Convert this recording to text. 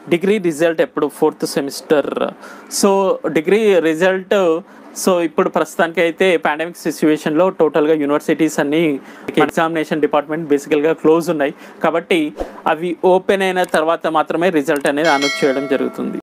Degree result ఎప్పుడు 4th semester. So degree result so ఇప్పుడు ప్రస్తుతానికి అయితే పాండమిక్ సిచ్యువేషన్లో టోటల్గా యూనివర్సిటీస్ అన్నీ ఎగ్జామినేషన్ డిపార్ట్మెంట్ బేసికల్గా క్లోజ్ ఉన్నాయి. కాబట్టి అవి ఓపెన్ అయిన తర్వాత మాత్రమే రిజల్ట్ అనేది అనౌన్స్ చేయడం జరుగుతుంది.